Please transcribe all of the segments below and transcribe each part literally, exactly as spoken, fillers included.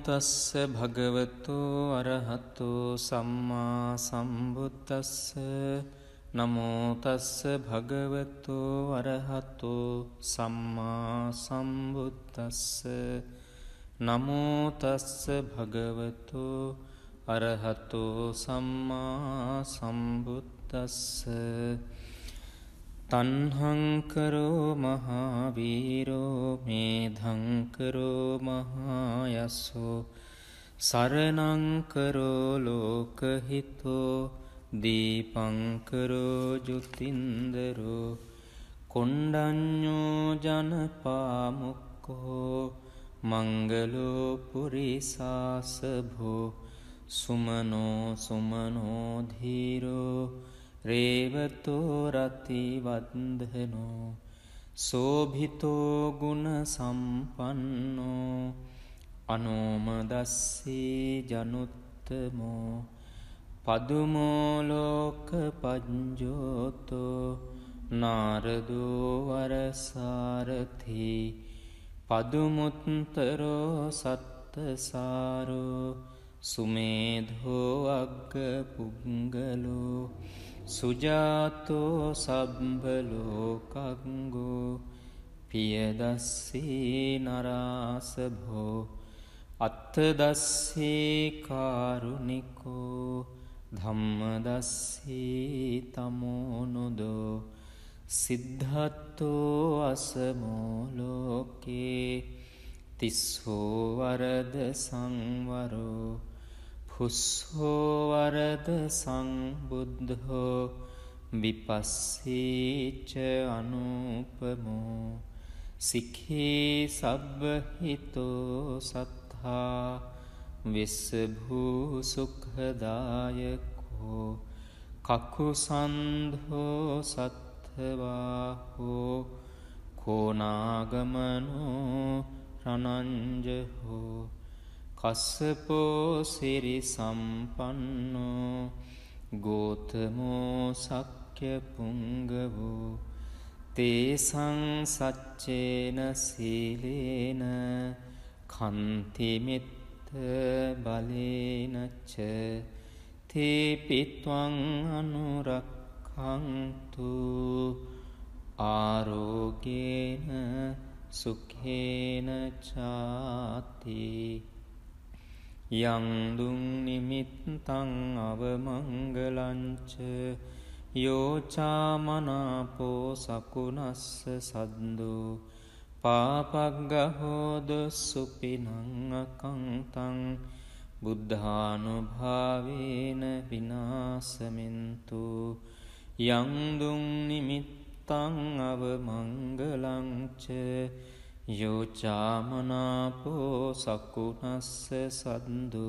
තස්ස භගවතු අරහතු සම්මා සම්බුද්දස්ස නමෝ තස්ස භගවතු අරහතු සම්මා සම්බුද්දස්ස නමෝ තස්ස භගවතු අරහතු සම්මා සම්බුද්දස්ස තණ්හංකරෝ මහාවීරෝ මේධංකරෝ මහායස්සෝ සරණංකරෝ ලෝකහිතෝ දීපංකරෝ ජුතින්දරෝ කොණ්ඩඤ්ඤෝ ජනපාමුක්ඛෝ මංගලෝ පුරිසාසභෝ සුමනෝ සුමනෝ ධීරෝ රේවතෝ රති වන්දනෝ සෝභිතෝ ගුණ සම්පන්නෝ අනෝමදස්සී ජනුත්තමෝ පදුමෝ ලෝක පඤ්ජෝතෝ නාරදෝ වරසාරථි පදුමුත්තරෝ සත්තසාරෝ සුමේධෝ අග්ග පුංගලෝ සුජාතෝ සබ්බලෝකංගෝ පියදස්සී නරාසභෝ අත්තදස්සී කාරුණිකෝ ධම්මදස්සී තමෝනුදෝ සිද්ධත්තෝ අසමෝ ලෝකේ තිස්සෝ වරද සංවරෝ පුස්සෝ වරද සංබුද්ධෝ විපස්සීච අනුපමෝ සික්ඛී සබ්බහිතෝ සත්තා විස්සභූ සුඛදායකෝ කකුසන්ධෝ සත්ථවාහෝ කෝනාගමනෝ රණංජහෝ කස්සපෝ සිරි සම්පන්නෝ ගෝතමෝ සක්්‍ය පුංගවෝ තේසං සච්චේන සීලේන කන්තිමිත්ත බලේනච්ච තේපිත්වං අනුරක්ඛන්තු ආරෝගේන සුඛේන චාති යං දුං නිමිත්තං අවමංගලංච යෝචාමනාපෝ සකුණස්ස සද්දෝ පාපග්ගහෝද සුපිනං අකංතං බුද්ධානුභාවේන විනාසමින්තු යං දුං නිමිත්තං අවමංගලංච යෝචාමනාපෝ සකුණස්ස සද්දු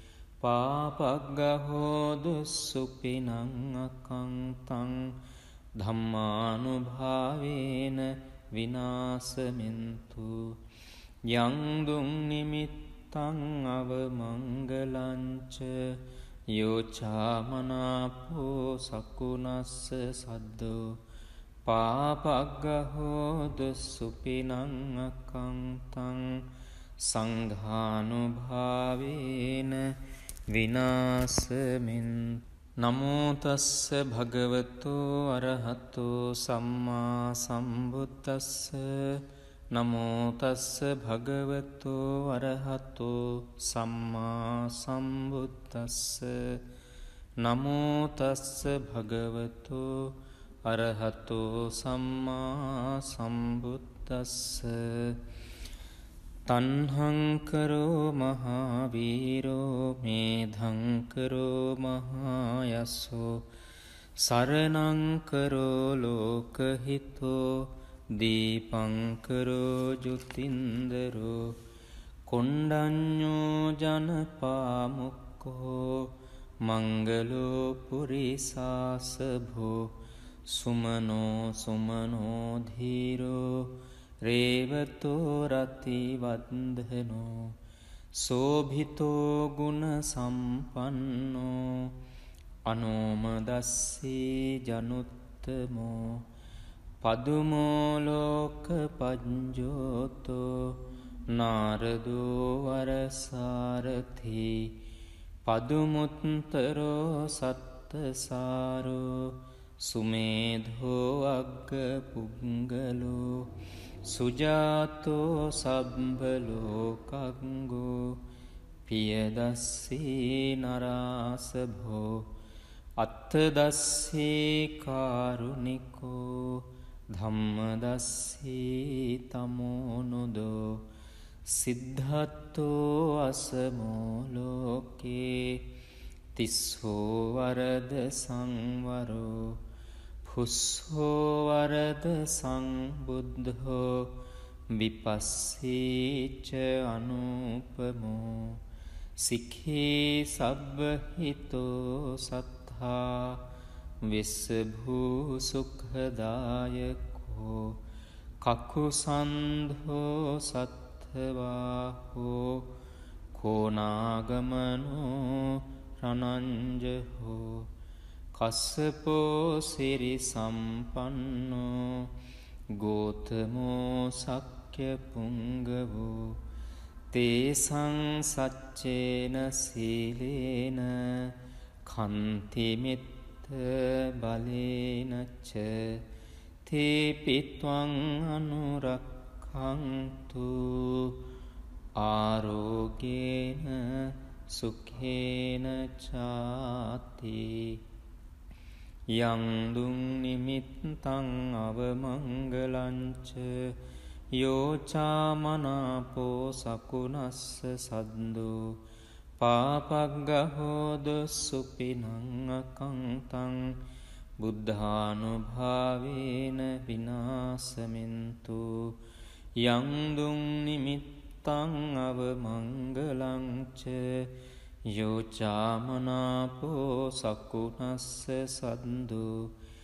පාපග්ගහෝදු සුපිනං අකංතං ධම්මානුභාවේන විනාසමින්තු යං දුං නිමිත්තං අවමංගලංච යෝචාමනාපෝ සකුණස්ස සද්දු පාපග්ගහෝදු සුපිනං අකංතං සංඝානුභාවේන විනාසමින් නමෝ තස්ස භගවතු අරහතු සම්මා සම්බුද්දස්ස නමෝ තස්ස භගවතු අරහතු සම්මා සම්බුද්දස්ස නමෝ තස්ස භගවතු අරහතු සම්මා සම්බුද්දස්ස තණ්හංකරෝ මහාවීරෝ මේධංකරෝ මහායස්සෝ සරණංකරෝ ලෝකහිතෝ දීපංකරෝ ජුතින්දරෝ කොණ්ඩඤ්ඤෝ ජනපාමුක්ඛෝ මංගලෝ පුරිසාසභෝ සුමනෝ සුමනෝ ධීරෝ රේවතෝ රති වන්දනෝ සෝභිතෝ ගුණ සම්පන්නෝ අනෝමදස්සී ජනුත්තමෝ පදුමෝ ලෝක පඤ්ජෝතෝ නාරදෝ වරසාරථි පදුමුත්තරෝ සත්තසාරෝ සුමේධෝ අග්ග පුංගලෝ සුජාතෝ සබ්බලෝකංගෝ පියදස්සී නරාසභෝ අත්තදස්සී කාරුණිකෝ ධම්මදස්සී තමෝනුදෝ සිද්ධත්තෝ අසමෝලෝකේ තිස්සෝ වරද සංවරෝ පුස්සෝ වරද සංබුද්ධෝ විපස්සීච අනුපමෝ සික්ඛී සබ්බහිතෝ සත්තා විස්සභූ සුඛදායකෝ කකුසන්ධෝ සත්ථවාහෝ කෝනාගමනෝ රනංජහෝ කස්සපෝ සිරි සම්පන්නෝ ගෝතමෝ සක්්‍ය පුංගවෝ තේසං සච්චේන සීලේන කන්තිමිත්ත බලේනච්ච තේපිත්වං අනුරක්ඛන්තු ආරෝගේන සුඛේන චාති යං දුං නිමිත්තං අවමංගලංච යෝචාමනාපෝ සකුනස්ස සද්දෝ පාපග්ගහෝද සුපිනං අකංතං බුද්ධානුභාවේන විනාසමින්තු යං දුං නිමිත්තං අවමංගලංච යෝචාමනාපෝ සකුනස්ස සද්දෝ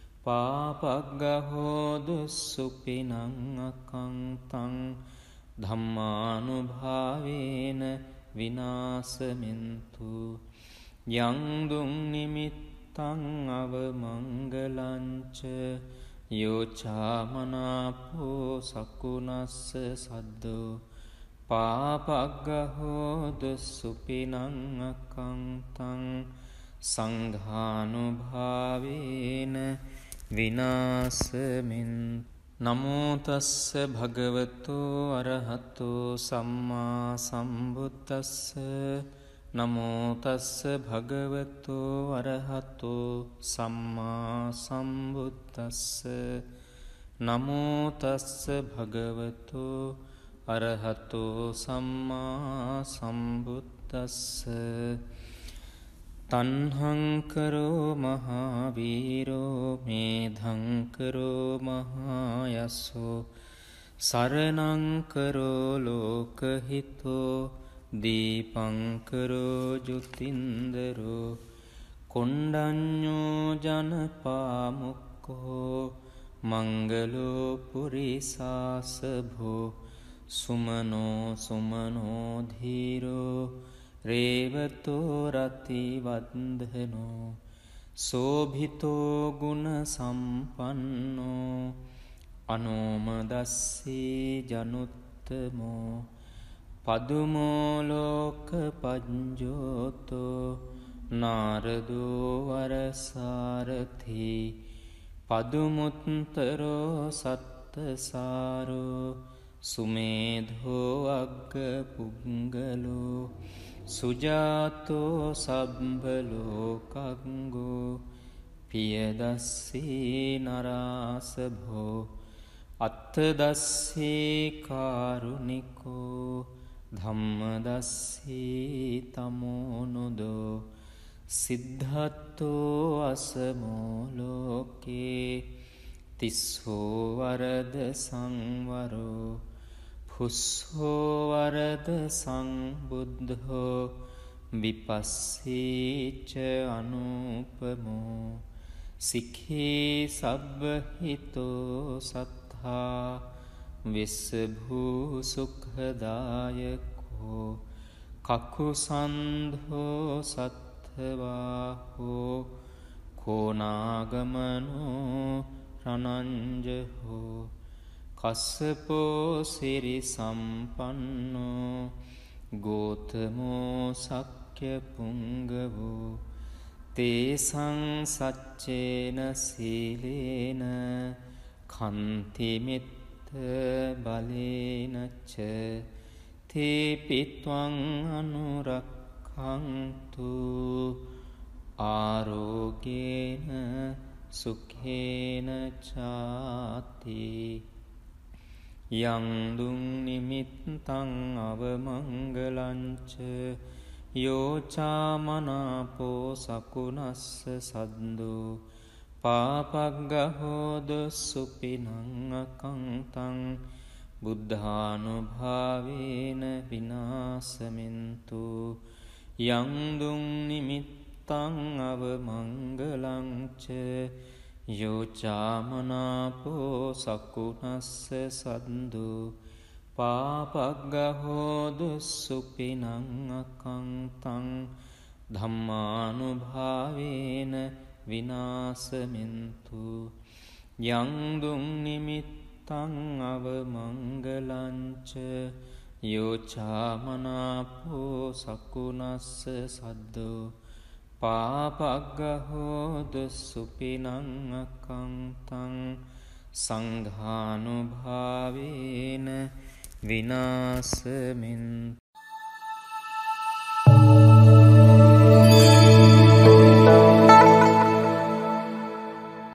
පාපග්ගහෝදු සුපිනං අකංතං ධම්මානුභාවේන විනාසමින්තු යං දුං නිමිත්තං අවමංගලංච යෝචාමනාපෝ සකුනස්ස සද්දෝ පාපග්ගහෝදු සුපිනං අකංතං සංඝානුභාවේන විනාසමින් නමෝ තස්ස භගවතු අරහතෝ සම්මා සම්බුද්දස්ස නමෝ තස්ස භගවතු අරහතෝ සම්මා සම්බුද්දස්ස නමෝ තස්ස භගවතු අරහතෝ සම්මා සම්බුද්දස්ස තන්හංකරෝ මහාවීරෝ මේධංකරෝ මහායස්සෝ සරණංකරෝ ලෝකහිතෝ දීපංකරෝ ජුතින්දරෝ කොණ්ඩඤ්ඤෝ ජනපාමුක්කෝ මංගලෝ පුරිසාසභෝ සුමනෝ සුමනෝ ධීරෝ රේවතෝ රති වන්දනෝ සෝභිතෝ ගුණ සම්පන්නෝ අනෝමදස්සී ජනුත්තමෝ පදුමෝ ලෝක පඤ්ජෝතෝ නාරදෝ වරසාරථි පදුමුත්තරෝ සත්තසාරෝ සුමේධෝ අග්ග පුංගලෝ සුජාතෝ සබ්බලෝකංගෝ පියදස්සී නරාසභෝ අත්තදස්සී කාරුණිකෝ ධම්මදස්සී තමෝනුදෝ සිද්ධත්තෝ අසමෝලෝකේ තිස්සෝ වරද සංවරෝ පුස්සෝ වරද සංබුද්ධෝ විපස්සීච අනුපමෝ සික්ඛී සබ්බහිතෝ සත්තා විස්සභූ සුඛදායකෝ කකුසන්ධෝ සත්ථවාහෝ කෝනාගමනෝ රනංජහෝ කස්සපෝ සිරි සම්පන්නෝ ගෝතමෝ සක්්‍ය පුංගවෝ තේසං සච්චේන සීලේන කන්තිමිත්ත බලේනච්ච තේපිත්වං අනුරක්ඛන්තු ආරෝගේන සුඛේන චාති යං දුං නිමිත්තං අවමංගලංච යෝචාමනාපෝ සකුනස්ස සද්දෝ පාපග්ගහෝද සුපිනං අකංතං බුද්ධානුභාවේන විනාසමින්තු යං දුං නිමිත්තං අවමංගලංච යෝචාමනාපෝ සකුනස්ස සද්දෝ පාපග්ගහෝදු සුපිනං අකංතං ධම්මානුභාවේන විනාසමින්තු යං දුං නිමිත්තං අවමංගලංච යෝචාමනාපෝ සකුනස්ස සද්දෝ පාපග්ගහෝදු සුපිනං අකංතං සංඝානුභාවේන විනාසමින්තු